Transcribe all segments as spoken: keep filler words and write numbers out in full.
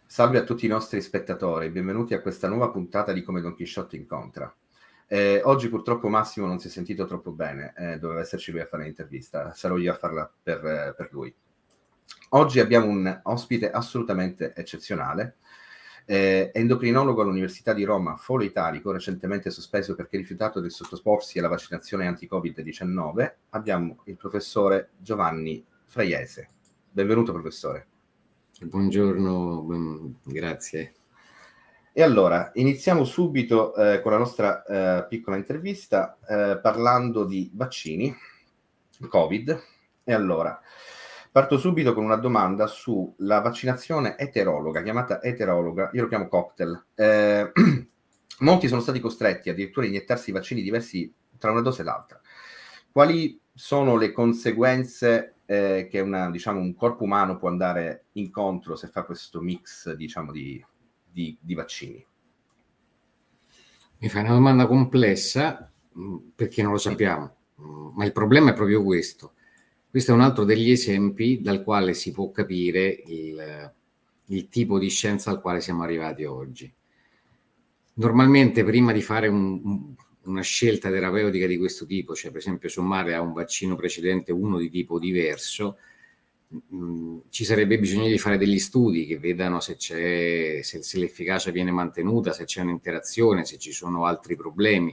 Salve a tutti i nostri spettatori, benvenuti a questa nuova puntata di Come Don Chisciotte incontra. Eh, oggi purtroppo Massimo non si è sentito troppo bene, eh, doveva esserci lui a fare l'intervista, sarò io a farla per, eh, per lui. Oggi abbiamo un ospite assolutamente eccezionale, eh, endocrinologo all'Università di Roma, Foro Italico, recentemente sospeso perché rifiutato di sottoporsi alla vaccinazione anti-Covid diciannove. Abbiamo il professore Giovanni Fraiese. Benvenuto professore. Buongiorno, ben, grazie. E allora, iniziamo subito eh, con la nostra eh, piccola intervista eh, parlando di vaccini, Covid. E allora, parto subito con una domanda sulla vaccinazione eterologa, chiamata eterologa, io lo chiamo cocktail. Eh, molti sono stati costretti addirittura a iniettarsi vaccini diversi tra una dose e l'altra. Quali sono le conseguenze eh, che una, diciamo, un corpo umano può andare incontro se fa questo mix, diciamo, di, di, di vaccini? Mi fai una domanda complessa perché non lo sappiamo, ma il problema è proprio questo. Questo è un altro degli esempi dal quale si può capire il, il tipo di scienza al quale siamo arrivati oggi. Normalmente prima di fare un, un, una scelta terapeutica di questo tipo, cioè per esempio sommare a un vaccino precedente uno di tipo diverso, mh, ci sarebbe bisogno di fare degli studi che vedano se, c'è, se, se l'efficacia viene mantenuta, se c'è un'interazione, se ci sono altri problemi.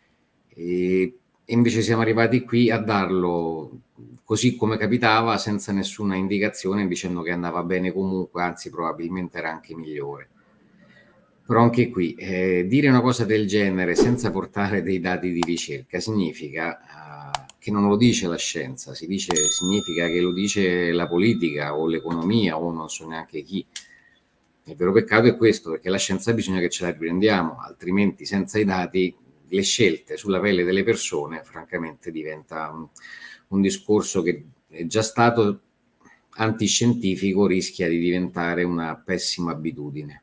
E, e invece siamo arrivati qui a darlo così come capitava, senza nessuna indicazione, dicendo che andava bene comunque, anzi probabilmente era anche migliore. Però anche qui, eh, dire una cosa del genere senza portare dei dati di ricerca significa uh, che non lo dice la scienza, si dice, significa che lo dice la politica o l'economia o non so neanche chi. Il vero peccato è questo, perché la scienza bisogna che ce la riprendiamo, altrimenti senza i dati le scelte sulla pelle delle persone francamente diventa un, un discorso che è già stato antiscientifico, rischia di diventare una pessima abitudine.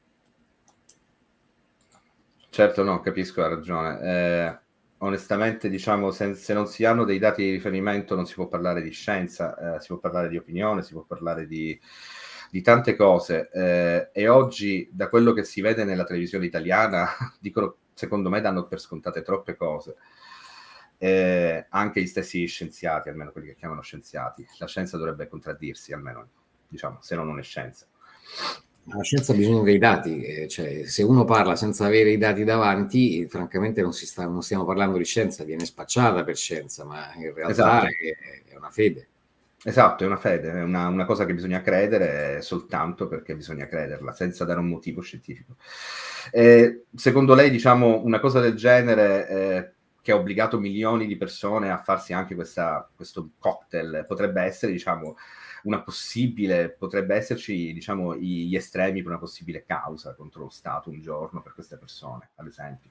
Certo, no, capisco, ha ragione. Eh, onestamente, diciamo, se, se non si hanno dei dati di riferimento non si può parlare di scienza, eh, si può parlare di opinione, si può parlare di, di tante cose. Eh, e oggi, da quello che si vede nella televisione italiana, dicono, secondo me, danno per scontate troppe cose. Eh, anche gli stessi scienziati, almeno quelli che chiamano scienziati. La scienza dovrebbe contraddirsi, almeno, diciamo, se no non è scienza. La scienza ha bisogno dei dati, eh, cioè se uno parla senza avere i dati davanti, francamente non, si sta, non stiamo parlando di scienza, viene spacciata per scienza, ma in realtà Esatto. è, è una fede. Esatto, è una fede, è una, una cosa che bisogna credere soltanto perché bisogna crederla, senza dare un motivo scientifico. Eh, secondo lei, diciamo, una cosa del genere eh, che ha obbligato milioni di persone a farsi anche questa, questo cocktail, potrebbe essere, diciamo, una possibile, potrebbe esserci, diciamo, gli estremi per una possibile causa contro lo Stato un giorno per queste persone, ad esempio?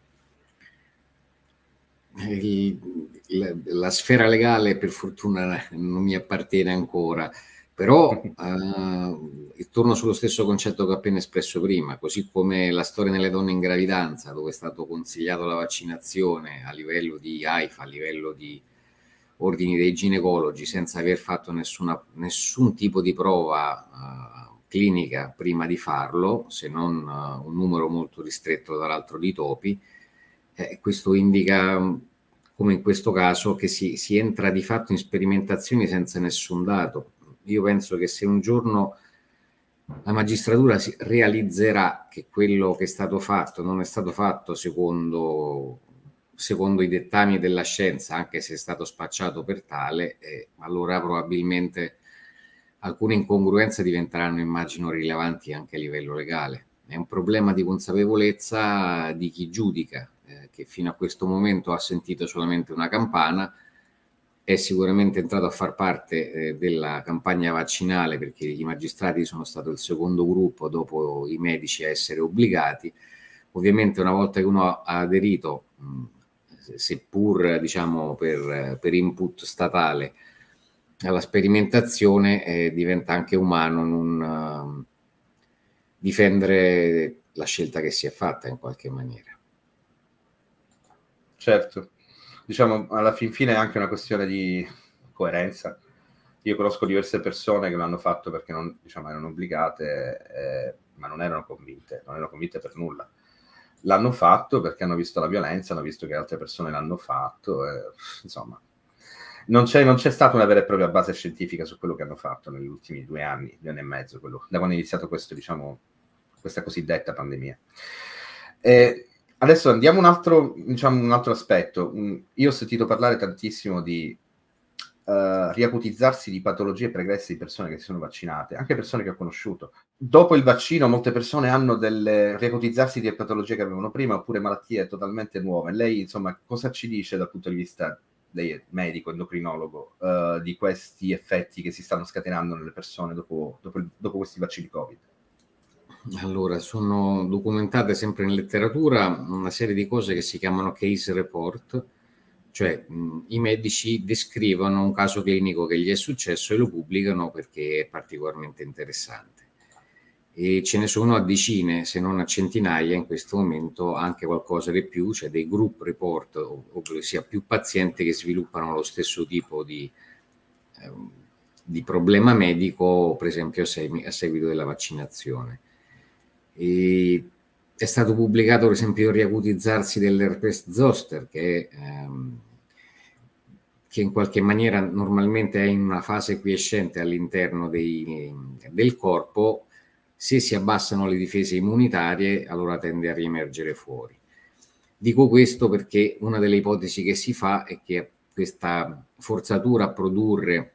Il, la, la sfera legale per fortuna non mi appartiene ancora, però eh, torno sullo stesso concetto che ho appena espresso prima, così come la storia delle donne in gravidanza, dove è stato consigliato la vaccinazione a livello di AIFA, a livello di ordini dei ginecologi, senza aver fatto nessuna, nessun tipo di prova uh, clinica prima di farlo, se non uh, un numero molto ristretto dall'altro di topi. Eh, questo indica, come in questo caso, che si, si entra di fatto in sperimentazioni senza nessun dato. Io penso che se un giorno la magistratura si realizzerà che quello che è stato fatto non è stato fatto secondo, secondo i dettami della scienza, anche se è stato spacciato per tale, eh, allora probabilmente alcune incongruenze diventeranno, immagino, rilevanti anche a livello legale. È un problema di consapevolezza di chi giudica, eh, che fino a questo momento ha sentito solamente una campana, è sicuramente entrato a far parte eh, della campagna vaccinale, perché i magistrati sono stato il secondo gruppo dopo i medici a essere obbligati. Ovviamente una volta che uno ha aderito, mh, seppur diciamo per, per input statale, alla sperimentazione, eh, diventa anche umano non uh, difendere la scelta che si è fatta in qualche maniera. Certo, diciamo alla fin fine è anche una questione di coerenza, io conosco diverse persone che l'hanno fatto perché non, diciamo, erano obbligate, eh, ma non erano convinte, non erano convinte per nulla. L'hanno fatto perché hanno visto la violenza, hanno visto che altre persone l'hanno fatto, eh, insomma. Non c'è, non c'è stata una vera e propria base scientifica su quello che hanno fatto negli ultimi due anni, due anni e mezzo, quello, da quando è iniziato questo, diciamo, questa cosiddetta pandemia. Eh, adesso andiamo un altro, diciamo, un altro aspetto. Io ho sentito parlare tantissimo di Uh, riacutizzarsi di patologie pregresse di persone che si sono vaccinate, anche persone che ho conosciuto. Dopo il vaccino molte persone hanno delle riacutizzarsi di patologie che avevano prima oppure malattie totalmente nuove. Lei, insomma, cosa ci dice dal punto di vista, lei è medico, endocrinologo, uh, di questi effetti che si stanno scatenando nelle persone dopo, dopo, il, dopo questi vaccini Covid? Allora, sono documentate sempre in letteratura una serie di cose che si chiamano case report, cioè mh, i medici descrivono un caso clinico che gli è successo e lo pubblicano perché è particolarmente interessante. E ce ne sono a decine, se non a centinaia in questo momento, anche qualcosa di più, cioè dei group report, ovvero sia più pazienti che sviluppano lo stesso tipo di, eh, di problema medico, per esempio a, seg- a seguito della vaccinazione. E è stato pubblicato, per esempio, il riacutizzarsi dell'herpes zoster, che, ehm, che in qualche maniera normalmente è in una fase quiescente all'interno dei, del corpo. Se si abbassano le difese immunitarie, allora tende a riemergere fuori. Dico questo perché una delle ipotesi che si fa è che questa forzatura a produrre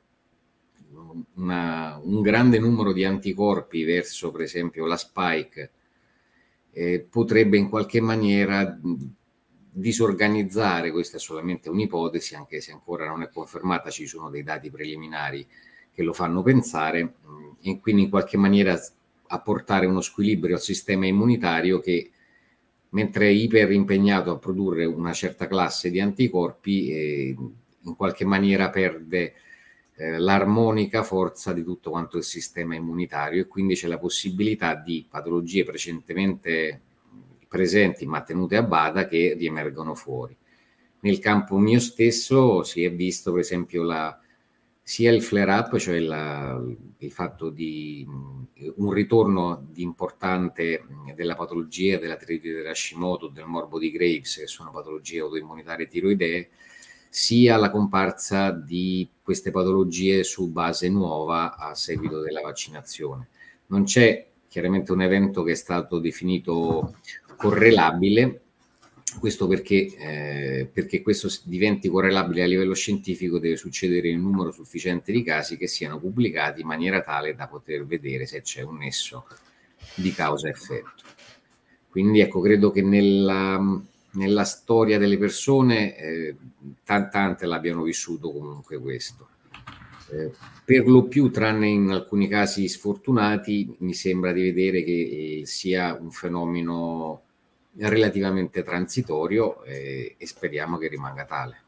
una, un grande numero di anticorpi verso, per esempio, la spike, Eh, potrebbe in qualche maniera mh, disorganizzare, questa è solamente un'ipotesi, anche se ancora non è confermata, ci sono dei dati preliminari che lo fanno pensare, mh, e quindi in qualche maniera apportare uno squilibrio al sistema immunitario che, mentre è iper impegnato a produrre una certa classe di anticorpi, eh, in qualche maniera perde eh, l'armonica forza di tutto quanto il sistema immunitario, e quindi c'è la possibilità di patologie precedentemente presenti ma tenute a bada che riemergono fuori. Nel campo mio stesso si è visto, per esempio, la, sia il flare-up, cioè la, il fatto di un ritorno di importante della patologia della tiroide Hashimoto, del morbo di Graves, che sono patologie autoimmunitarie tiroidee, sia la comparsa di queste patologie su base nuova a seguito della vaccinazione. Non c'è chiaramente un evento che è stato definito correlabile, questo perché, eh, perché questo diventi correlabile a livello scientifico deve succedere in un numero sufficiente di casi che siano pubblicati in maniera tale da poter vedere se c'è un nesso di causa-effetto. Quindi ecco, credo che nella, nella storia delle persone eh, tante l'abbiano vissuto comunque questo. Eh, per lo più, tranne in alcuni casi sfortunati, mi sembra di vedere che eh, sia un fenomeno relativamente transitorio, eh, e speriamo che rimanga tale.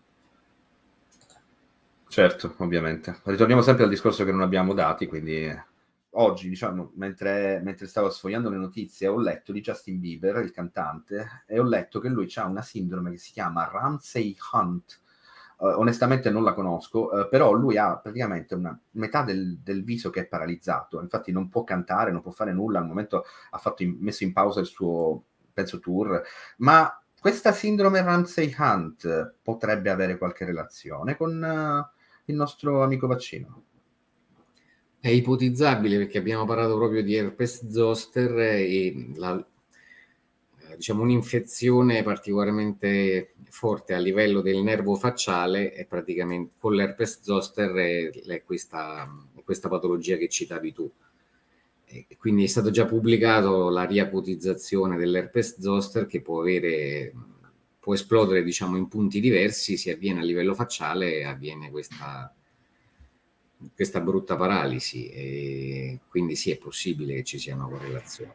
Certo, ovviamente. Ritorniamo sempre al discorso che non abbiamo dati, quindi oggi, diciamo, mentre, mentre stavo sfogliando le notizie, ho letto di Justin Bieber, il cantante, e ho letto che lui ha una sindrome che si chiama Ramsay-Hunt. Uh, onestamente non la conosco, uh, però lui ha praticamente una metà del, del viso che è paralizzato, infatti non può cantare, non può fare nulla, al momento ha fatto in, messo in pausa il suo, penso, tour, ma questa sindrome Ramsay-Hunt potrebbe avere qualche relazione con uh, il nostro amico vaccino? È ipotizzabile, perché abbiamo parlato proprio di herpes zoster e la, diciamo, un'infezione particolarmente forte a livello del nervo facciale è praticamente con l'herpes zoster, è, è questa, questa patologia che citavi tu. E quindi è stato già pubblicato la riacutizzazione dell'herpes zoster, che può avere, può esplodere, diciamo, in punti diversi, si avviene a livello facciale e avviene questa, questa brutta paralisi, e quindi sì, è possibile che ci sia una correlazione.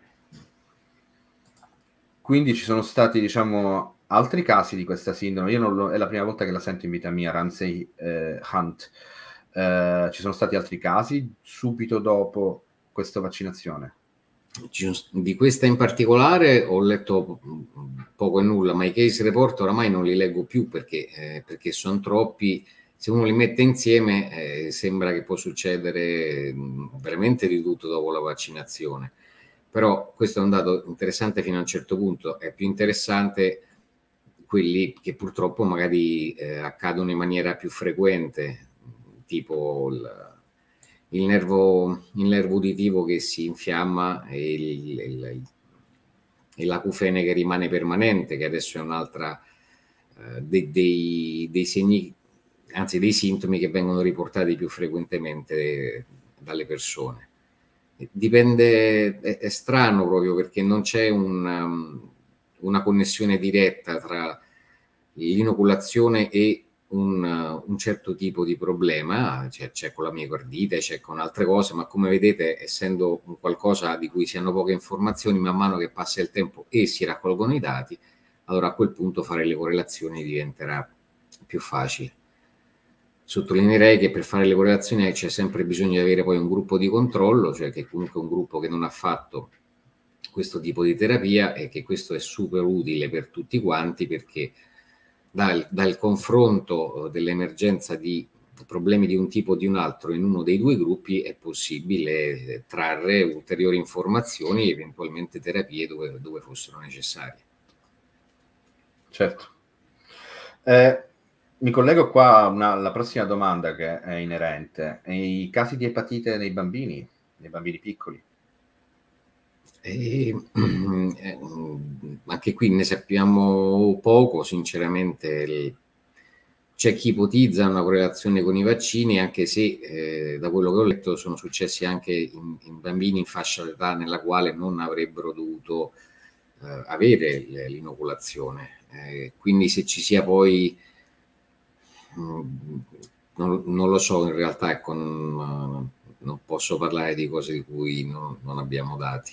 Quindi ci sono stati, diciamo, altri casi di questa sindrome. Io non lo, è la prima volta che la sento in vita mia, Ramsay-Hunt. Eh, ci sono stati altri casi subito dopo questa vaccinazione? Di questa in particolare ho letto poco e nulla, ma i case report oramai non li leggo più perché, eh, perché sono troppi se uno li mette insieme eh, sembra che può succedere veramente di tutto dopo la vaccinazione. Però questo è un dato interessante fino a un certo punto, è più interessante quelli che purtroppo magari eh, accadono in maniera più frequente, tipo il, il, nervo, il nervo uditivo che si infiamma e, il, il, e l'acufene che rimane permanente, che adesso è un'altra eh, dei, dei, dei segni, anzi dei sintomi che vengono riportati più frequentemente dalle persone. Dipende, è, è strano proprio perché non c'è un, um, una connessione diretta tra l'inoculazione e un, uh, un certo tipo di problema, c'è, c'è con la miocardite, c'è con altre cose, ma come vedete, essendo un qualcosa di cui si hanno poche informazioni, man mano che passa il tempo e si raccolgono i dati, allora a quel punto fare le correlazioni diventerà più facile. Sottolineerei che per fare le correlazioni c'è sempre bisogno di avere poi un gruppo di controllo, cioè che comunque un gruppo che non ha fatto questo tipo di terapia, e che questo è super utile per tutti quanti, perché dal, dal confronto dell'emergenza di problemi di un tipo o di un altro in uno dei due gruppi è possibile trarre ulteriori informazioni e eventualmente terapie dove, dove fossero necessarie. Certo. Eh, mi collego qua alla prossima domanda che è inerente. I casi di epatite nei bambini, nei bambini piccoli? E, eh, anche qui ne sappiamo poco, sinceramente. C'è chi ipotizza una correlazione con i vaccini, anche se eh, da quello che ho letto sono successi anche in, in bambini in fascia d'età nella quale non avrebbero dovuto eh, avere l'inoculazione. Eh, quindi se ci sia poi, mh, non, non lo so in realtà, ecco, non, non posso parlare di cose di cui non, non abbiamo dati.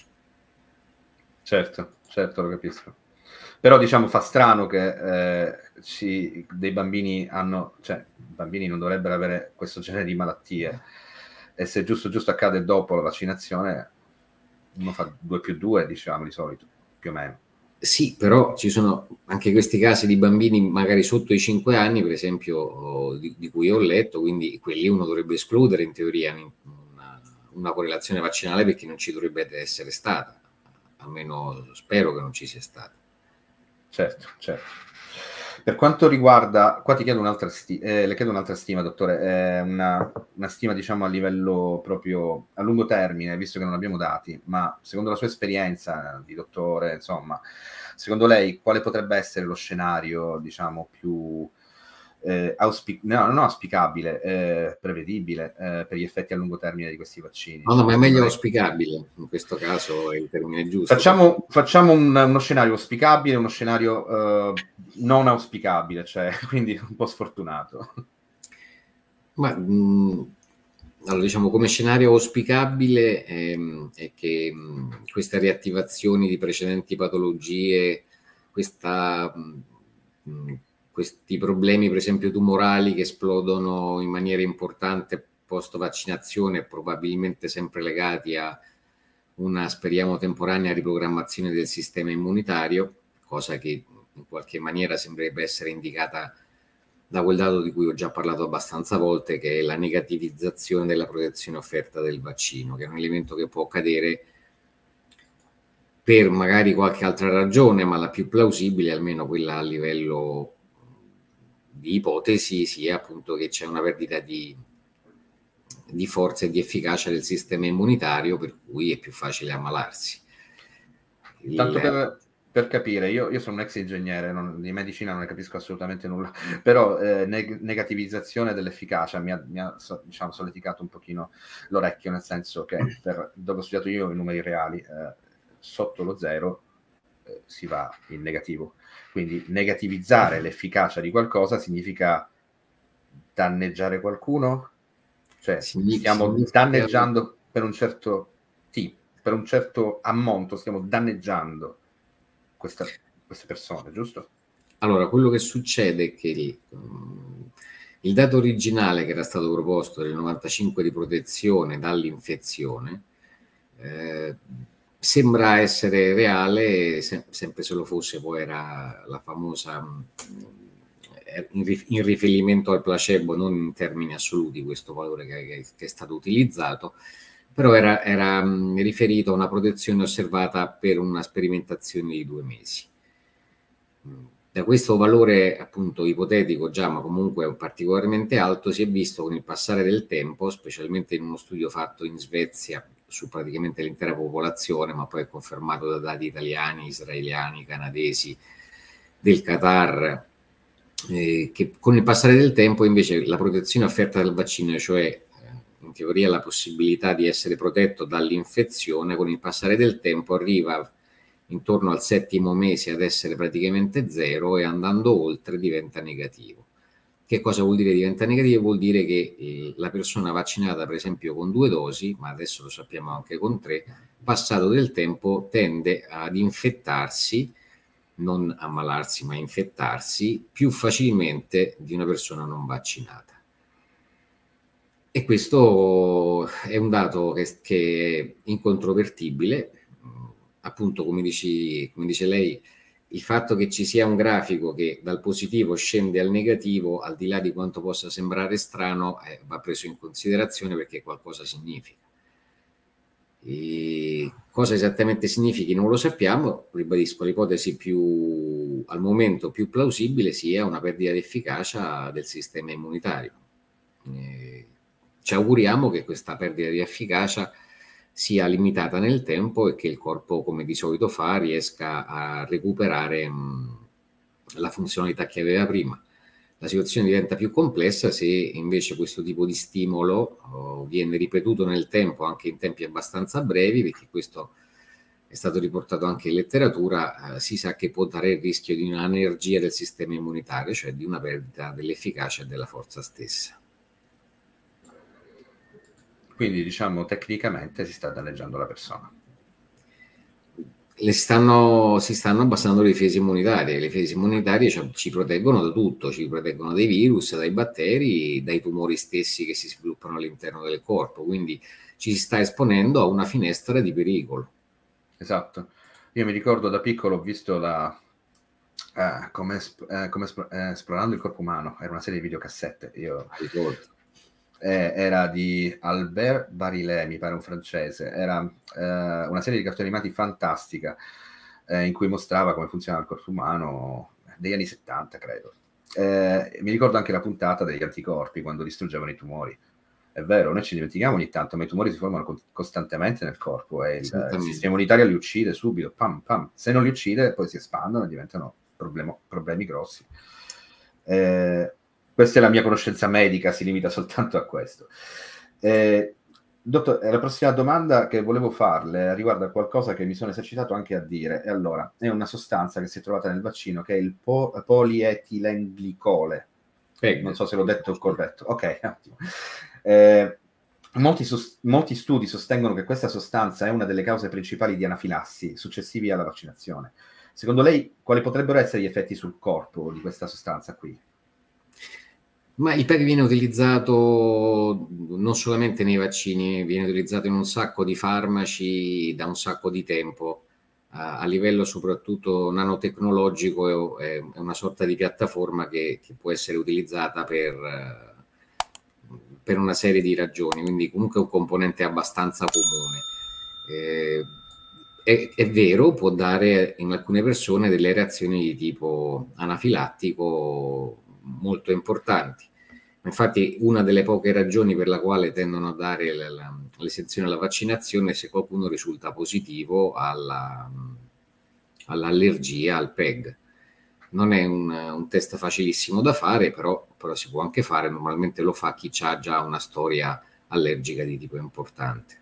Certo, certo, lo capisco. Però diciamo fa strano che eh, ci, dei bambini hanno, cioè i bambini non dovrebbero avere questo genere di malattie, e se giusto giusto accade dopo la vaccinazione, uno fa due più due, diciamo, di solito, più o meno. Sì, però ci sono anche questi casi di bambini magari sotto i cinque anni, per esempio, di, di cui ho letto, quindi quelli uno dovrebbe escludere in teoria una, una correlazione vaccinale, perché non ci dovrebbe essere stata, almeno spero che non ci sia stata. Certo, certo. Per quanto riguarda, qua ti chiedo un'altra stima, eh, le chiedo un'altra stima, dottore, eh, una, una stima diciamo a livello proprio a lungo termine, visto che non abbiamo dati, ma secondo la sua esperienza di dottore, insomma, secondo lei quale potrebbe essere lo scenario, diciamo, più eh, auspic- no, non auspicabile, eh, prevedibile eh, per gli effetti a lungo termine di questi vaccini? No, no, ma è Secondo meglio lei... auspicabile, in questo caso è il termine giusto. Facciamo, perché... facciamo un, uno scenario auspicabile, uno scenario uh, non auspicabile, cioè quindi un po' sfortunato. Ma mh, allora, diciamo, come scenario auspicabile ehm, è che mh, queste riattivazioni di precedenti patologie, questa, mh, questi problemi per esempio tumorali che esplodono in maniera importante post vaccinazione, probabilmente sempre legati a una, speriamo, temporanea riprogrammazione del sistema immunitario, cosa che in qualche maniera sembrerebbe essere indicata da quel dato di cui ho già parlato abbastanza volte, che è la negativizzazione della protezione offerta del vaccino, che è un elemento che può accadere per magari qualche altra ragione, ma la più plausibile, almeno quella a livello di ipotesi, sia appunto che c'è una perdita di, di forza e di efficacia del sistema immunitario, per cui è più facile ammalarsi. Il... Tanto per, per capire, io, io sono un ex ingegnere, non, di medicina non ne capisco assolutamente nulla, però eh, neg- negativizzazione dell'efficacia mi ha, mi ha so, diciamo, solleticato un pochino l'orecchio, nel senso che per, dove ho studiato io i numeri reali, eh, sotto lo zero eh, si va in negativo. Quindi negativizzare l'efficacia di qualcosa significa danneggiare qualcuno? Cioè Significa, stiamo significa... danneggiando per un certo tipo, per un certo ammonto, stiamo danneggiando questa, queste persone, giusto? Allora, quello che succede è che il, il dato originale che era stato proposto del novantacinque di protezione dall'infezione eh, sembra essere reale, se, sempre se lo fosse, poi era la famosa, in, in riferimento al placebo, non in termini assoluti questo valore che, che, che è stato utilizzato, però era, era mh, riferito a una protezione osservata per una sperimentazione di due mesi. Da questo valore appunto ipotetico già, ma comunque particolarmente alto, si è visto con il passare del tempo, specialmente in uno studio fatto in Svezia su praticamente l'intera popolazione, ma poi è confermato da dati italiani, israeliani, canadesi, del Qatar, eh, che con il passare del tempo invece la protezione offerta dal vaccino, cioè eh, in teoria la possibilità di essere protetto dall'infezione, con il passare del tempo arriva intorno al settimo mese ad essere praticamente zero e andando oltre diventa negativo. Che cosa vuol dire diventa negativo? Vuol dire che eh, la persona vaccinata per esempio con due dosi, ma adesso lo sappiamo anche con tre, passato del tempo tende ad infettarsi, non ammalarsi ma infettarsi più facilmente di una persona non vaccinata. E questo è un dato che, che è incontrovertibile. Appunto, come, dici, come dice lei, il fatto che ci sia un grafico che dal positivo scende al negativo, al di là di quanto possa sembrare strano, eh, va preso in considerazione perché qualcosa significa. E cosa esattamente significhi non lo sappiamo, ribadisco, l'ipotesi più al momento più plausibile sia una perdita di efficacia del sistema immunitario. Eh, ci auguriamo che questa perdita di efficacia sia limitata nel tempo e che il corpo, come di solito fa, riesca a recuperare mh, la funzionalità che aveva prima. La situazione diventa più complessa se invece questo tipo di stimolo oh, viene ripetuto nel tempo, anche in tempi abbastanza brevi, perché questo è stato riportato anche in letteratura, eh, si sa che può dare il rischio di un'anergia del sistema immunitario, cioè di una perdita dell'efficacia e della forza stessa. Quindi, diciamo, tecnicamente si sta danneggiando la persona. Le stanno, si stanno abbassando le difese immunitarie. Le difese immunitarie ci, ci proteggono da tutto, ci proteggono dai virus, dai batteri, dai tumori stessi che si sviluppano all'interno del corpo, quindi ci si sta esponendo a una finestra di pericolo. Esatto. Io mi ricordo da piccolo ho visto la... Uh, come, uh, come uh, Esplorando il corpo umano, era una serie di videocassette. Io... Eh, era di Albert Barillet, mi pare un francese, era eh, una serie di cartoni animati fantastica eh, in cui mostrava come funziona il corpo umano degli anni settanta, credo. Eh, mi ricordo anche la puntata degli anticorpi quando distruggevano i tumori. È vero, noi ci dimentichiamo ogni tanto, ma i tumori si formano co- costantemente nel corpo e il, il sistema immunitario li uccide subito, pam, pam. Se non li uccide poi si espandono e diventano problemo, problemi grossi. Eh, Questa è la mia conoscenza medica, si limita soltanto a questo. Eh, dottor, la prossima domanda che volevo farle riguarda qualcosa che mi sono esercitato anche a dire. E allora, è una sostanza che si è trovata nel vaccino, che è il po- polietilenglicole. Eh, non so se l'ho detto corretto. Ok, ottimo. Eh, molti, sos- molti studi sostengono che questa sostanza è una delle cause principali di anafilassi successivi alla vaccinazione. Secondo lei, quali potrebbero essere gli effetti sul corpo di questa sostanza qui? Ma il P E G viene utilizzato non solamente nei vaccini, viene utilizzato in un sacco di farmaci da un sacco di tempo, a, a livello soprattutto nanotecnologico, è, è una sorta di piattaforma che, che può essere utilizzata per, per una serie di ragioni, quindi comunque è un componente abbastanza comune. Eh, è, è vero, può dare in alcune persone delle reazioni di tipo anafilattico molto importanti. Infatti una delle poche ragioni per la quale tendono a dare la, la, l'esenzione alla vaccinazione è se qualcuno risulta positivo alla, all'allergia al P E G. Non è un, un test facilissimo da fare, però, però si può anche fare, normalmente lo fa chi ha già una storia allergica di tipo importante.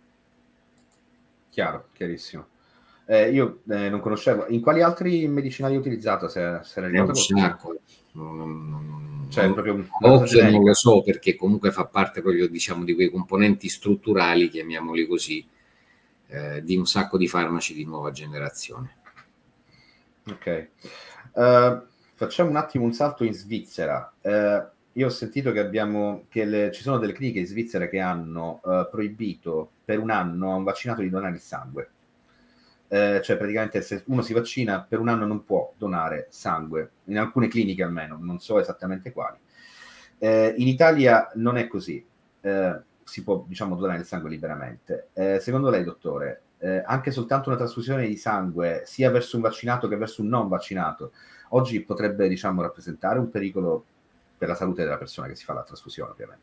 Chiaro, chiarissimo. Eh, io eh, non conoscevo. In quali altri medicinali hai utilizzato? Se, se ne ricordo qualcuno? Non, cioè, non, proprio un, occhio non lo so, perché comunque fa parte proprio, diciamo, di quei componenti strutturali, chiamiamoli così, eh, di un sacco di farmaci di nuova generazione. Ok. Uh, facciamo un attimo un salto in Svizzera. Uh, io ho sentito che abbiamo che le, ci sono delle cliniche in Svizzera che hanno uh, proibito per un anno a un vaccinato di donare il sangue. eh, cioè praticamente se uno si vaccina per un anno non può donare sangue, in alcune cliniche almeno, non so esattamente quali. Eh, in Italia non è così, eh, si può diciamo donare il sangue liberamente. Eh, secondo lei, dottore, eh, anche soltanto una trasfusione di sangue sia verso un vaccinato che verso un non vaccinato oggi potrebbe diciamo rappresentare un pericolo per la salute della persona che si fa la trasfusione, ovviamente?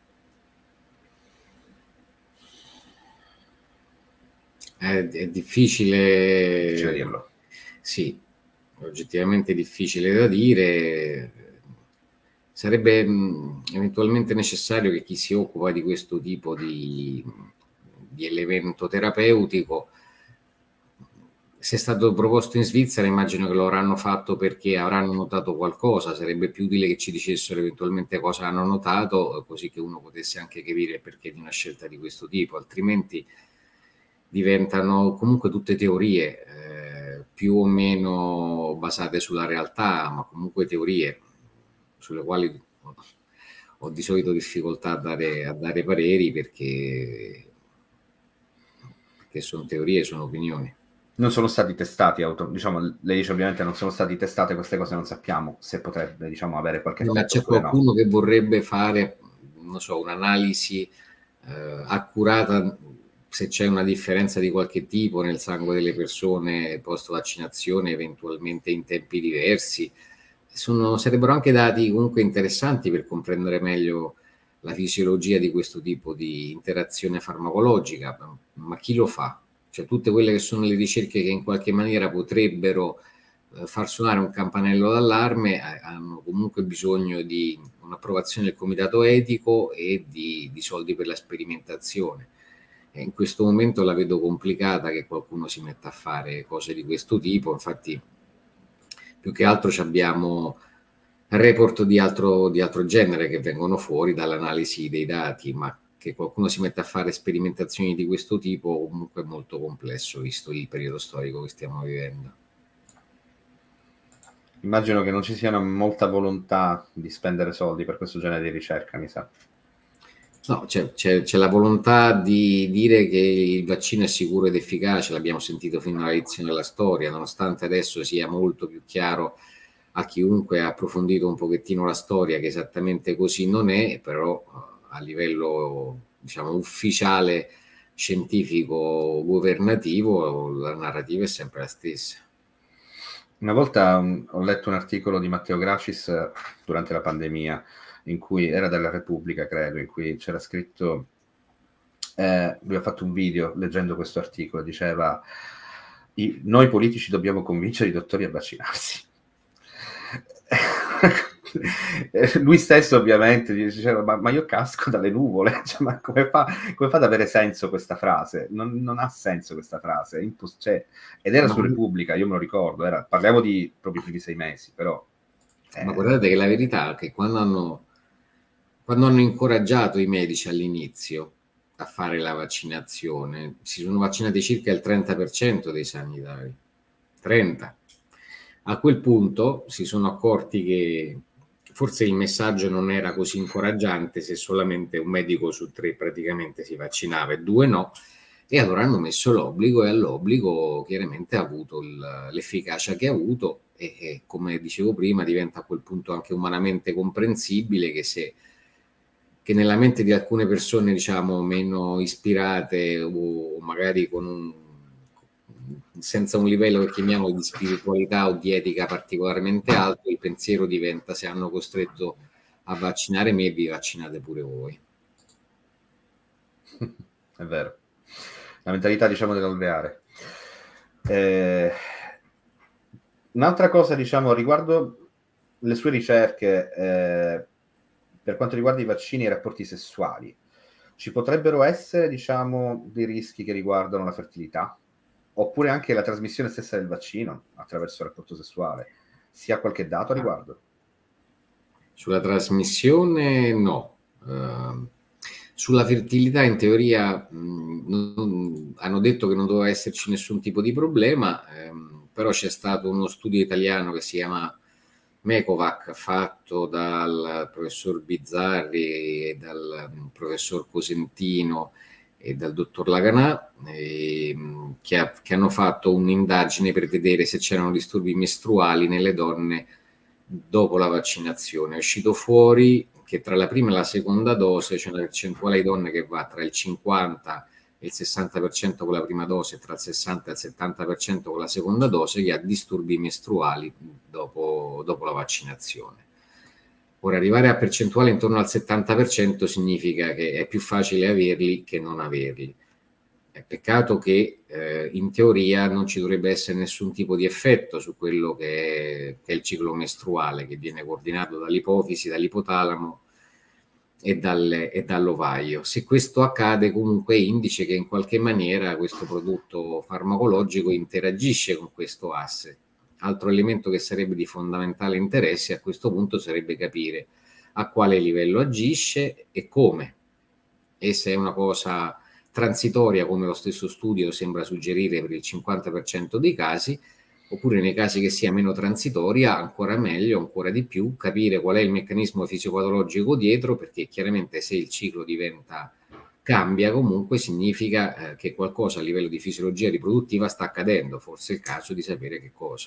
È, è difficile, difficile dirlo. Sì, oggettivamente difficile da dire. Sarebbe mh, eventualmente necessario che chi si occupa di questo tipo di, di elemento terapeutico, se è stato proposto in Svizzera, immagino che lo avranno fatto perché avranno notato qualcosa. Sarebbe più utile che ci dicessero eventualmente cosa hanno notato, così che uno potesse anche capire il perché di una scelta di questo tipo, altrimenti diventano comunque tutte teorie, eh, più o meno basate sulla realtà, ma comunque teorie sulle quali ho di solito difficoltà a dare, a dare pareri perché, perché sono teorie, sono opinioni. Non sono stati testati, auto, diciamo, lei dice ovviamente non sono stati testate queste cose, non sappiamo se potrebbe diciamo avere qualche effetto. Ma c'è qualcuno no. che vorrebbe fare, non so, un'analisi eh, accurata se c'è una differenza di qualche tipo nel sangue delle persone post vaccinazione, eventualmente in tempi diversi. Sono, sarebbero anche dati comunque interessanti per comprendere meglio la fisiologia di questo tipo di interazione farmacologica, ma chi lo fa? Cioè tutte quelle che sono le ricerche che in qualche maniera potrebbero eh, far suonare un campanello d'allarme eh, hanno comunque bisogno di un'approvazione del comitato etico e di, di soldi per la sperimentazione. E in questo momento la vedo complicata che qualcuno si metta a fare cose di questo tipo, infatti più che altro abbiamo report di altro, di altro genere che vengono fuori dall'analisi dei dati, ma che qualcuno si metta a fare sperimentazioni di questo tipo comunque è molto complesso visto il periodo storico che stiamo vivendo. Immagino che non ci sia molta volontà di spendere soldi per questo genere di ricerca, mi sa. No, c'è, c'è, c'è la volontà di dire che il vaccino è sicuro ed efficace, l'abbiamo sentito fino all'inizio della storia, nonostante adesso sia molto più chiaro a chiunque ha approfondito un pochettino la storia che esattamente così non è, però a livello diciamo ufficiale, scientifico, governativo, la narrativa è sempre la stessa. Una volta um, ho letto un articolo di Matteo Gracis uh, durante la pandemia, in cui era della Repubblica, credo, in cui c'era scritto, eh, lui ha fatto un video leggendo questo articolo, diceva I, noi politici dobbiamo convincere i dottori a vaccinarsi. Lui stesso ovviamente diceva ma, ma io casco dalle nuvole, cioè, ma come fa, come fa ad avere senso questa frase? Non, non ha senso questa frase, è impos- cioè, ed era ma su Repubblica, io me lo ricordo, era, parliamo di proprio i primi sei mesi, però eh. Ma guardate che la verità è che quando hanno quando hanno incoraggiato i medici all'inizio a fare la vaccinazione, si sono vaccinati circa il trenta per cento dei sanitari, trenta. A quel punto si sono accorti che forse il messaggio non era così incoraggiante se solamente un medico su tre praticamente si vaccinava e due no, e allora hanno messo l'obbligo e all'obbligo chiaramente ha avuto il, l'efficacia che ha avuto e, e come dicevo prima diventa a quel punto anche umanamente comprensibile che se che nella mente di alcune persone diciamo meno ispirate o magari con un senza un livello che chiamiamo di spiritualità o di etica particolarmente alto, il pensiero diventa se hanno costretto a vaccinare me, vi vaccinate pure voi. È vero. La mentalità diciamo dell'alveare. Eh, un'altra cosa diciamo riguardo le sue ricerche eh, per quanto riguarda i vaccini e i rapporti sessuali, ci potrebbero essere diciamo dei rischi che riguardano la fertilità? Oppure anche la trasmissione stessa del vaccino attraverso il rapporto sessuale. Si ha qualche dato a riguardo? Sulla trasmissione no. Uh, sulla fertilità in teoria mh, non, hanno detto che non doveva esserci nessun tipo di problema, ehm, però c'è stato uno studio italiano che si chiama Mecovac fatto dal professor Bizzarri e dal professor Cosentino e dal dottor Laganà, eh, che, ha, che hanno fatto un'indagine per vedere se c'erano disturbi mestruali nelle donne dopo la vaccinazione. È uscito fuori che tra la prima e la seconda dose c'è una percentuale di donne che va tra il cinquanta e il sessanta per cento con la prima dose, tra il sessanta e il settanta per cento con la seconda dose, che ha disturbi mestruali dopo, dopo la vaccinazione. Ora, arrivare a percentuale intorno al settanta per cento significa che è più facile averli che non averli. È peccato che eh, in teoria non ci dovrebbe essere nessun tipo di effetto su quello che è, che è il ciclo mestruale, che viene coordinato dall'ipofisi, dall'ipotalamo e, dal, e dall'ovaio. Se questo accade, comunque è indice che in qualche maniera questo prodotto farmacologico interagisce con questo asse. Altro elemento che sarebbe di fondamentale interesse a questo punto sarebbe capire a quale livello agisce e come, e se è una cosa transitoria, come lo stesso studio sembra suggerire per il cinquanta per cento dei casi, oppure nei casi che sia meno transitoria, ancora meglio, ancora di più, capire qual è il meccanismo fisiopatologico dietro, perché chiaramente se il ciclo diventa cambia, comunque significa eh, che qualcosa a livello di fisiologia riproduttiva sta accadendo, forse è il caso di sapere che cosa.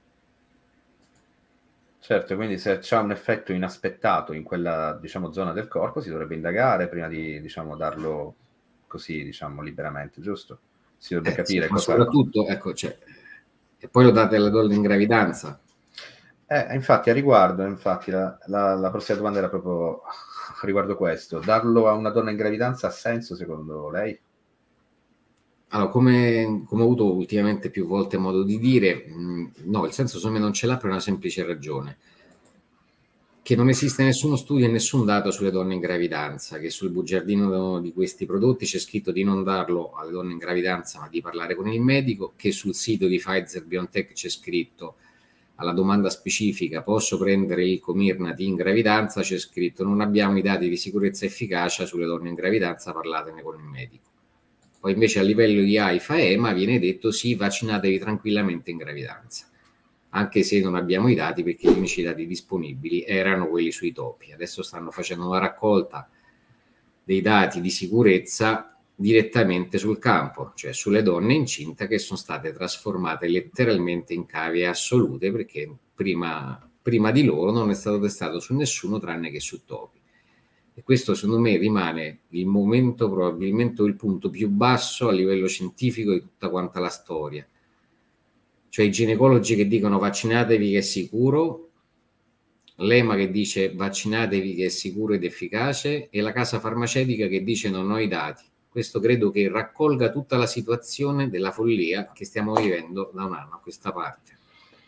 Certo, quindi se c'è un effetto inaspettato in quella, diciamo, zona del corpo, si dovrebbe indagare prima di, diciamo, darlo così, diciamo, liberamente, giusto? Si dovrebbe eh, capire sì, ma cosa... soprattutto, ecco, cioè, e poi lo date alla donna in gravidanza. Eh, infatti, a riguardo, infatti, la, la, la prossima domanda era proprio riguardo questo. Darlo a una donna in gravidanza ha senso, secondo lei? Allora, come, come ho avuto ultimamente più volte modo di dire, mh, no, il senso secondo me non ce l'ha per una semplice ragione, che non esiste nessuno studio e nessun dato sulle donne in gravidanza, che sul bugiardino di questi prodotti c'è scritto di non darlo alle donne in gravidanza, ma di parlare con il medico, che sul sito di Pfizer BioNTech c'è scritto alla domanda specifica posso prendere il Comirnaty in gravidanza, c'è scritto non abbiamo i dati di sicurezza e efficacia sulle donne in gravidanza, parlatene con il medico. Poi invece a livello di AIFA e EMA viene detto sì, vaccinatevi tranquillamente in gravidanza, anche se non abbiamo i dati perché gli unici dati disponibili erano quelli sui topi. Adesso stanno facendo una raccolta dei dati di sicurezza direttamente sul campo, cioè sulle donne incinte che sono state trasformate letteralmente in cavie assolute, perché prima, prima di loro non è stato testato su nessuno tranne che su topi. E questo secondo me rimane il momento, probabilmente il punto più basso a livello scientifico di tutta quanta la storia. Cioè i ginecologi che dicono vaccinatevi che è sicuro, l'EMA che dice vaccinatevi che è sicuro ed efficace, e la casa farmaceutica che dice non ho i dati. Questo credo che raccolga tutta la situazione della follia che stiamo vivendo da un anno a questa parte.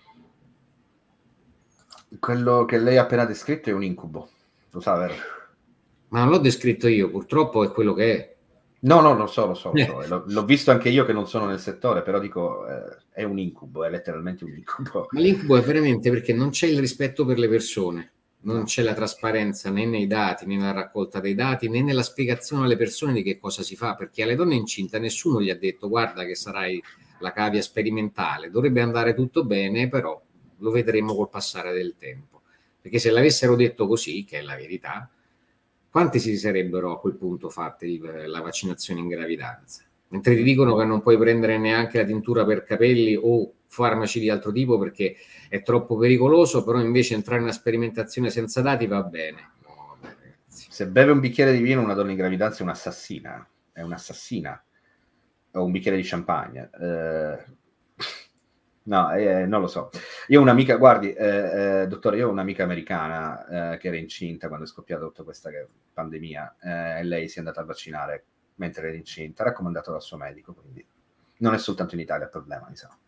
Quello che lei ha appena descritto è un incubo, lo sa, vero? Ma non l'ho descritto io, purtroppo è quello che è. No, no, lo so, lo so, lo so. L'ho, l'ho visto anche io che non sono nel settore, però dico, eh, è un incubo, è letteralmente un incubo. Ma l'incubo è veramente perché non c'è il rispetto per le persone, non No. c'è la trasparenza né nei dati, né nella raccolta dei dati, né nella spiegazione alle persone di che cosa si fa, perché alle donne incinte nessuno gli ha detto guarda che sarai la cavia sperimentale, dovrebbe andare tutto bene, però lo vedremo col passare del tempo. Perché se l'avessero detto così, che è la verità, quanti si sarebbero a quel punto fatte la vaccinazione in gravidanza? Mentre ti dicono che non puoi prendere neanche la tintura per capelli o farmaci di altro tipo perché è troppo pericoloso, però invece entrare in una sperimentazione senza dati va bene. No, vabbè, ragazzi. Se beve un bicchiere di vino una donna in gravidanza è un'assassina, è un'assassina, o un bicchiere di champagne. Eh, no, eh, non lo so. Io ho un'amica, guardi, eh, eh, dottore, io ho un'amica americana eh, che era incinta quando è scoppiata tutta questa pandemia eh, e lei si è andata a vaccinare mentre era incinta, raccomandato dal suo medico, quindi non è soltanto in Italia il problema, mi sa.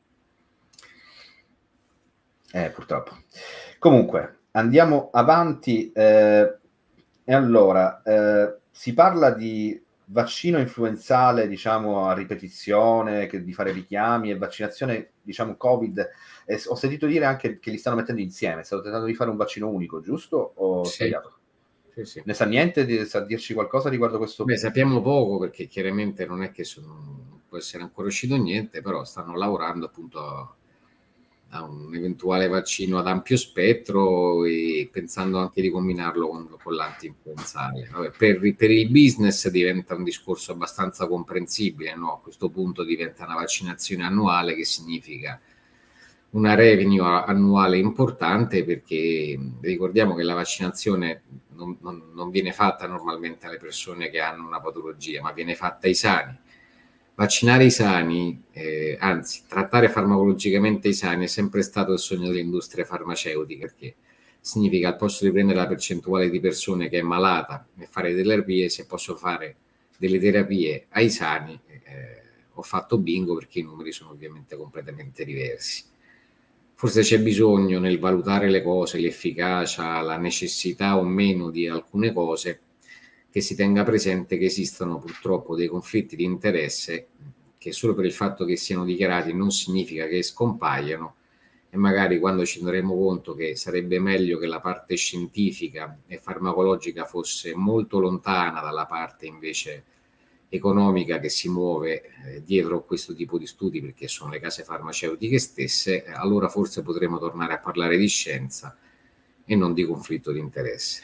Eh, purtroppo. Comunque, andiamo avanti. Eh, e allora, eh, si parla di vaccino influenzale, diciamo, a ripetizione, che, di fare richiami, e vaccinazione, diciamo, Covid. Eh, ho sentito dire anche che li stanno mettendo insieme. Stanno tentando di fare un vaccino unico, giusto? O Sì. sbagliato? Sì, sì. Ne sa niente? Di, sa dirci qualcosa riguardo questo? Beh, sappiamo poco perché chiaramente non è che sono, può essere ancora uscito niente, però stanno lavorando appunto a un eventuale vaccino ad ampio spettro e pensando anche di combinarlo con, con l'antinfluenzale. Vabbè, per, per il business diventa un discorso abbastanza comprensibile, no? A questo punto diventa una vaccinazione annuale, che significa una revenue annuale importante, perché ricordiamo che la vaccinazione non, non, non viene fatta normalmente alle persone che hanno una patologia, ma viene fatta ai sani. Vaccinare i sani, eh, anzi, trattare farmacologicamente i sani è sempre stato il sogno dell'industria farmaceutica, perché significa, al posto di prendere la percentuale di persone che è malata e fare delle terapie, se posso fare delle terapie ai sani, eh, ho fatto bingo, perché i numeri sono ovviamente completamente diversi. Forse c'è bisogno, nel valutare le cose, l'efficacia, la necessità o meno di alcune cose, che si tenga presente che esistono purtroppo dei conflitti di interesse che solo per il fatto che siano dichiarati non significa che scompaiano, e magari quando ci renderemo conto che sarebbe meglio che la parte scientifica e farmacologica fosse molto lontana dalla parte invece economica che si muove eh, dietro questo tipo di studi, perché sono le case farmaceutiche stesse, eh, allora forse potremo tornare a parlare di scienza e non di conflitto di interesse.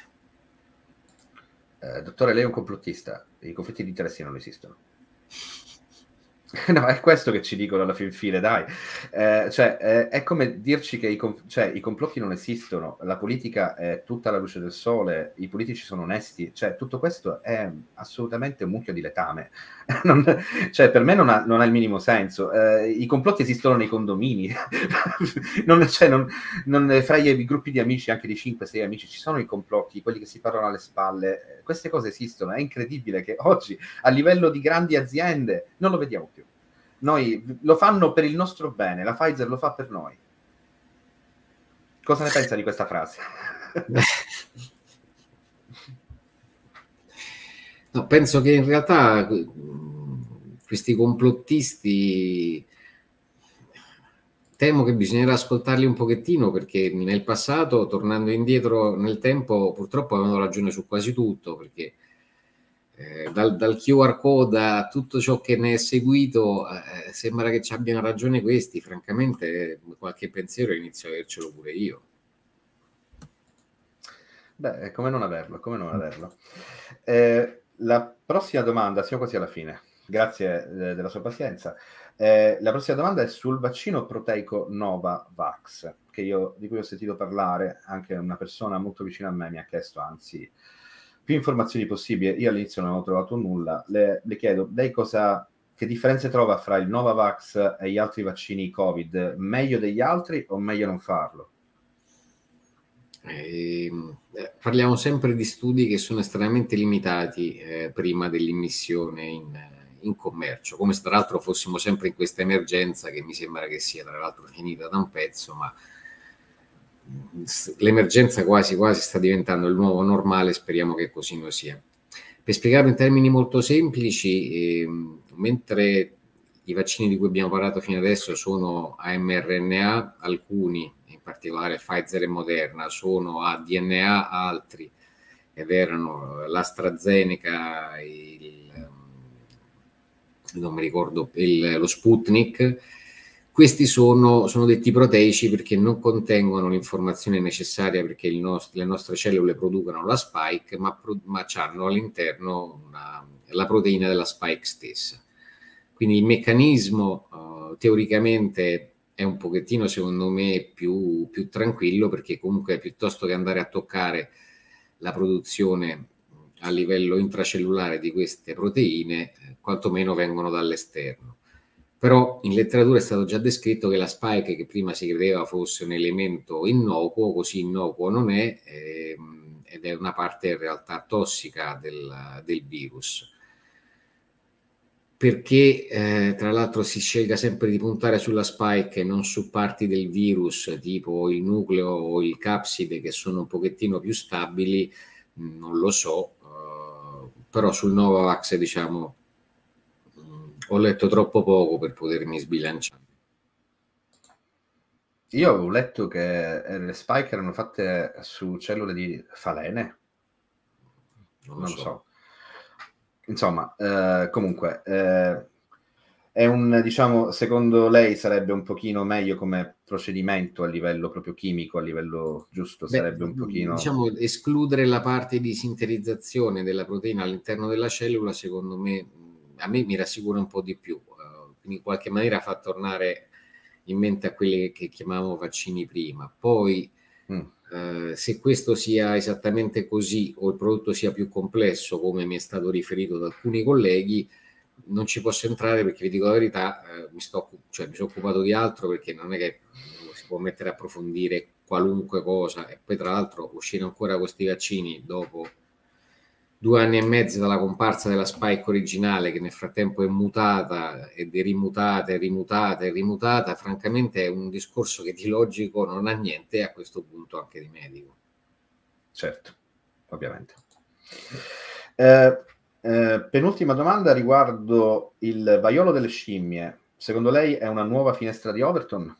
Eh, dottore, lei è un complottista, i conflitti di interessi non esistono. No, è questo che ci dicono alla fin fine, dai. Eh, cioè, eh, è come dirci che i, cioè, i complotti non esistono, la politica è tutta alla luce del sole, i politici sono onesti, cioè tutto questo è assolutamente un mucchio di letame. Non, cioè, per me non ha, non ha il minimo senso. Eh, I complotti esistono nei condomini, non, cioè, non, non, fra i gruppi di amici, anche di cinque sei amici, ci sono i complotti, quelli che si parlano alle spalle. Queste cose esistono, è incredibile che oggi a livello di grandi aziende non lo vediamo più. Noi lo fanno per il nostro bene, la Pfizer lo fa per noi. Cosa ne pensa di questa frase? No, penso che in realtà questi complottisti, temo che bisognerà ascoltarli un pochettino, perché nel passato, tornando indietro nel tempo, purtroppo avevano ragione su quasi tutto, perché eh, dal, dal Q R code a tutto ciò che ne è seguito, eh, sembra che ci abbiano ragione questi. Francamente, qualche pensiero inizio a avercelo pure io. Beh, come non averlo, come non averlo. Eh, la prossima domanda, siamo quasi alla fine, grazie eh, della sua pazienza. Eh, la prossima domanda è sul vaccino proteico Novavax, che io, di cui ho sentito parlare, anche una persona molto vicina a me mi ha chiesto, anzi, più informazioni possibili. Io all'inizio non ho trovato nulla. Le, le chiedo, lei cosa, che differenze trova fra il Novavax e gli altri vaccini Covid? Meglio degli altri o meglio non farlo? Eh, parliamo sempre di studi che sono estremamente limitati eh, prima dell'immissione in, in commercio, come se tra l'altro fossimo sempre in questa emergenza, che mi sembra che sia tra l'altro finita da un pezzo, ma l'emergenza quasi quasi sta diventando il nuovo normale, speriamo che così non sia. Per spiegarlo in termini molto semplici, eh, mentre i vaccini di cui abbiamo parlato fino adesso sono a mRNA, alcuni, in particolare Pfizer e Moderna, sono a D N A, altri, ed erano l'AstraZeneca, il, non mi ricordo, il, lo Sputnik. Questi sono, sono detti proteici perché non contengono l'informazione necessaria perché il nostro, le nostre cellule producano la spike, ma, ma hanno all'interno una, la proteina della spike stessa. Quindi il meccanismo uh, teoricamente è un pochettino, secondo me, più, più tranquillo, perché comunque piuttosto che andare a toccare la produzione a livello intracellulare di queste proteine, eh, quantomeno vengono dall'esterno. Però in letteratura è stato già descritto che la spike, che prima si credeva fosse un elemento innocuo, così innocuo non è, ehm, ed è una parte in realtà tossica del, del virus. Perché eh, tra l'altro si scelga sempre di puntare sulla spike e non su parti del virus tipo il nucleo o il capside, che sono un pochettino più stabili, non lo so, uh, però sul Novavax, diciamo, ho letto troppo poco per potermi sbilanciare. Io avevo letto che le spike erano fatte su cellule di falene. Non, non lo so. so. Insomma, eh, comunque, eh, è un, diciamo, secondo lei sarebbe un pochino meglio come procedimento a livello proprio chimico, a livello giusto, Beh, sarebbe un pochino... diciamo, escludere la parte di sintetizzazione della proteina all'interno della cellula, secondo me, a me mi rassicura un po' di più, uh, quindi in qualche maniera fa tornare in mente a quelli che chiamavamo vaccini prima. Poi, mm. uh, se questo sia esattamente così o il prodotto sia più complesso, come mi è stato riferito da alcuni colleghi, non ci posso entrare perché vi dico la verità, eh, mi, sto, cioè, mi sono occupato di altro, perché non è che si può mettere a approfondire qualunque cosa. E poi tra l'altro uscire ancora questi vaccini dopo due anni e mezzo dalla comparsa della Spike originale, che nel frattempo è mutata ed è rimutata e rimutata e rimutata, francamente è un discorso che di logico non ha niente, e a questo punto anche di medico. Certo, ovviamente. Eh, Eh, penultima domanda riguardo il vaiolo delle scimmie. Secondo lei è una nuova finestra di Overton?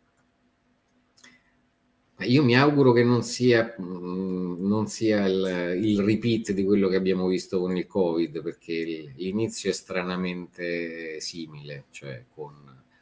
Io mi auguro che non sia, mh, non sia il, il repeat di quello che abbiamo visto con il Covid, perché l'inizio è stranamente simile, cioè con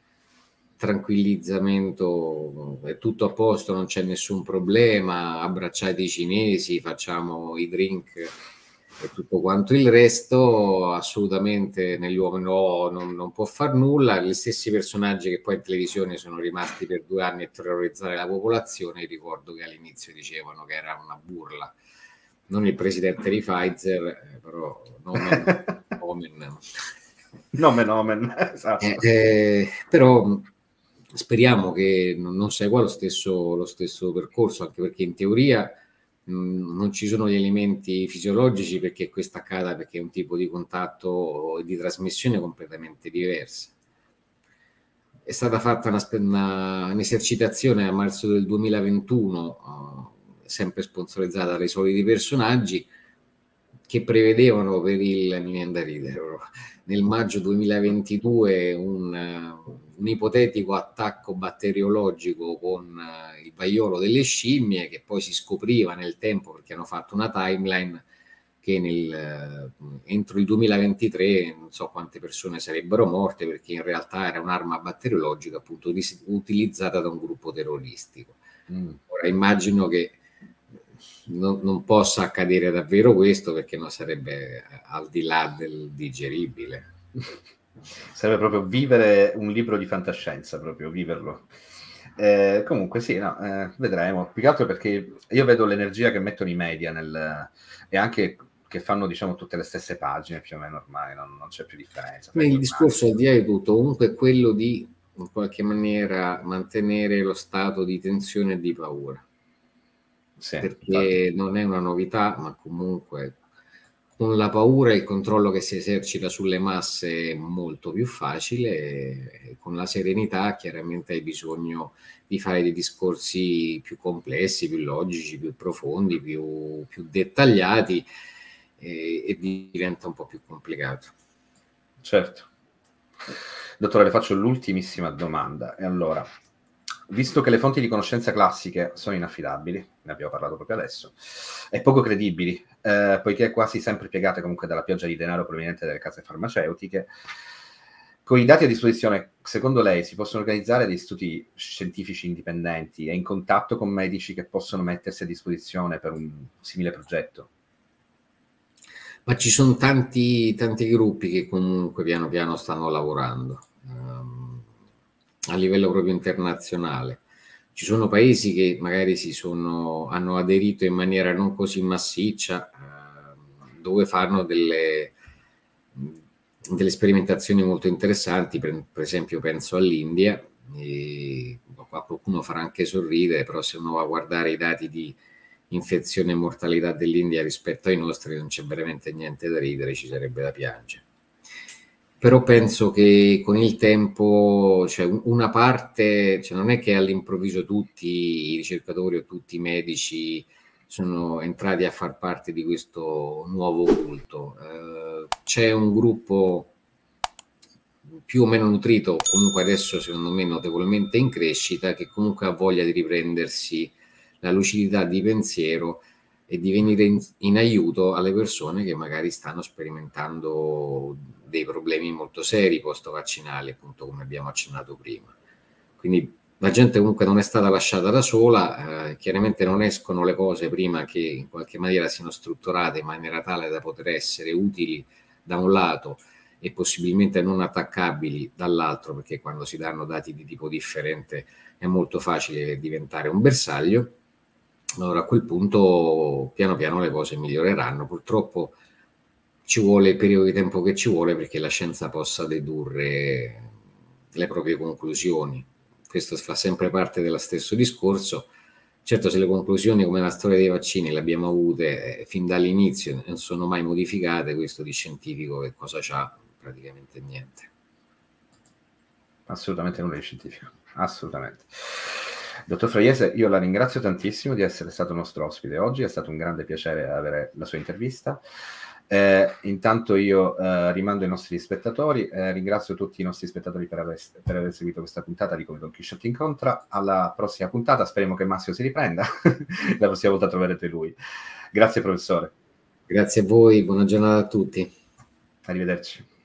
tranquillizzamento, è tutto a posto, non c'è nessun problema, abbracciate i cinesi, facciamo i drink e tutto quanto il resto. Assolutamente negli uomini no, non, non può far nulla. Gli stessi personaggi che poi in televisione sono rimasti per due anni a terrorizzare la popolazione, ricordo che all'inizio dicevano che era una burla, non il presidente di Pfizer, eh, però nomen, nomen. nomen, nomen. Esatto. Eh, eh, però speriamo che non, non segua lo stesso, lo stesso percorso, anche perché in teoria non ci sono gli elementi fisiologici perché questo accada, perché è un tipo di contatto e di trasmissione completamente diversa. È stata fatta una, una, un'esercitazione a marzo del duemilaventuno, uh, sempre sponsorizzata dai soliti personaggi, che prevedevano per il, mi viene da ridere, nel maggio duemilaventidue un, un ipotetico attacco batteriologico con uh, il vaiolo delle scimmie, che poi si scopriva nel tempo, perché hanno fatto una timeline, che nel, uh, entro il duemilaventitré non so quante persone sarebbero morte, perché in realtà era un'arma batteriologica appunto dis- utilizzata da un gruppo terroristico. Mm. Ora immagino che Non, non possa accadere davvero questo, perché non sarebbe al di là del digeribile. Sarebbe proprio vivere un libro di fantascienza, proprio viverlo. Eh, comunque sì, no, eh, vedremo. Più che altro perché io vedo l'energia che mettono i media nel, e anche che fanno, diciamo, tutte le stesse pagine più o meno ormai, non, non c'è più differenza. Ma il discorso al di là di tutto comunque è quello di in qualche maniera mantenere lo stato di tensione e di paura. Sì, perché infatti non è una novità, ma comunque con la paura e il controllo che si esercita sulle masse è molto più facile, e con la serenità chiaramente hai bisogno di fare dei discorsi più complessi, più logici, più profondi, più, più dettagliati, e, e diventa un po' più complicato. Certo. Dottore, le faccio l'ultimissima domanda. E allora, visto che le fonti di conoscenza classiche sono inaffidabili, ne abbiamo parlato proprio adesso, e poco credibili, eh, poiché quasi sempre piegate comunque dalla pioggia di denaro proveniente dalle case farmaceutiche, con i dati a disposizione, secondo lei si possono organizzare degli studi scientifici indipendenti e in contatto con medici che possono mettersi a disposizione per un simile progetto? Ma ci sono tanti, tanti gruppi che comunque piano piano stanno lavorando um, a livello proprio internazionale. Ci sono paesi che magari si sono, hanno aderito in maniera non così massiccia, uh, dove fanno delle, delle sperimentazioni molto interessanti. Per, per esempio penso all'India, e qua qualcuno farà anche sorridere, però se uno va a guardare i dati di infezione e mortalità dell'India rispetto ai nostri non c'è veramente niente da ridere, ci sarebbe da piangere. Però penso che con il tempo, cioè una parte, cioè non è che all'improvviso tutti i ricercatori o tutti i medici sono entrati a far parte di questo nuovo culto. Eh, c'è un gruppo più o meno nutrito, comunque adesso secondo me notevolmente in crescita, che comunque ha voglia di riprendersi la lucidità di pensiero e di venire in, in aiuto alle persone che magari stanno sperimentando dei problemi molto seri post-vaccinali, appunto come abbiamo accennato prima. Quindi la gente comunque non è stata lasciata da sola, eh, chiaramente non escono le cose prima che in qualche maniera siano strutturate in maniera tale da poter essere utili da un lato e possibilmente non attaccabili dall'altro, perché quando si danno dati di tipo differente è molto facile diventare un bersaglio. Allora a quel punto piano piano le cose miglioreranno. Purtroppo ci vuole il periodo di tempo che ci vuole perché la scienza possa dedurre le proprie conclusioni. Questo fa sempre parte dello stesso discorso. Certo, se le conclusioni come la storia dei vaccini le abbiamo avute eh, fin dall'inizio, non sono mai modificate, questo di scientifico che cosa c'ha? Praticamente niente. Assolutamente nulla di scientifico, assolutamente. Dottor Fraiese, io la ringrazio tantissimo di essere stato nostro ospite oggi, è stato un grande piacere avere la sua intervista. Eh, intanto io eh, rimando ai nostri spettatori, eh, ringrazio tutti i nostri spettatori per aver, per aver seguito questa puntata di Come Don Chisciotte incontra. Alla prossima puntata, speriamo che Massimo si riprenda, la prossima volta troverete lui. Grazie professore. Grazie a voi, buona giornata a tutti. Arrivederci.